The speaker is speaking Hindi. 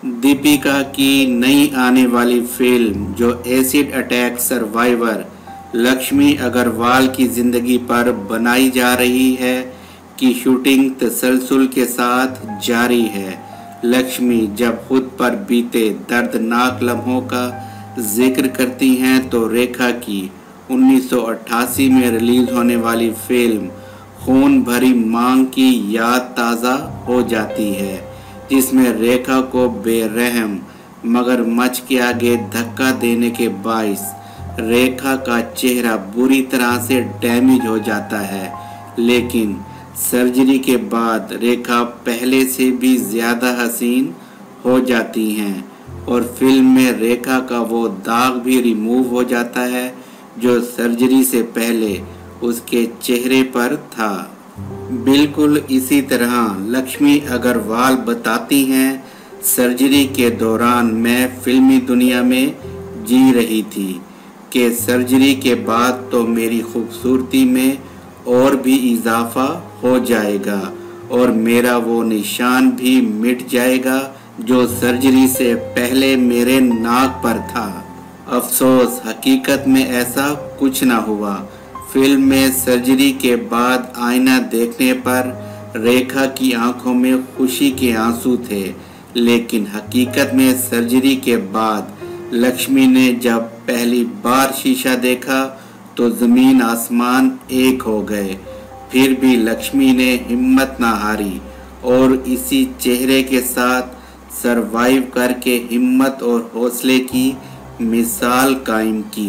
दीपिका की नई आने वाली फिल्म जो acid attack survivor Laxmi Agarwal की जिंदगी पर बनाई जा रही है की शूटिंग तसलसल के साथ जारी है। लक्ष्मी जब खुद पर बीते दर्दनाक लम्हों का जिक्र करती हैं तो रेखा की 1988 में रिलीज होने वाली फिल्म खून भरी मांग की याद ताज़ा हो जाती है, जिसमें रेखा को बेरहम मगरमच्छ के आगे धक्का देने के बाइस रेखा का चेहरा बुरी तरह से डैमेज हो जाता है। लेकिन सर्जरी के बाद रेखा पहले से भी ज़्यादा हसीन हो जाती हैं और फिल्म में रेखा का वो दाग भी रिमूव हो जाता है जो सर्जरी से पहले उसके चेहरे पर था। बिल्कुल इसी तरह लक्ष्मी अग्रवाल बताती हैं, सर्जरी के दौरान मैं फिल्मी दुनिया में जी रही थी कि सर्जरी के बाद तो मेरी खूबसूरती में और भी इजाफा हो जाएगा और मेरा वो निशान भी मिट जाएगा जो सर्जरी से पहले मेरे नाक पर था। अफसोस हकीकत में ऐसा कुछ ना हुआ। फिल्म में सर्जरी के बाद आईना देखने पर रेखा की आंखों में खुशी के आंसू थे, लेकिन हकीकत में सर्जरी के बाद लक्ष्मी ने जब पहली बार शीशा देखा तो ज़मीन आसमान एक हो गए। फिर भी लक्ष्मी ने हिम्मत ना हारी और इसी चेहरे के साथ सरवाइव करके हिम्मत और हौसले की मिसाल कायम की।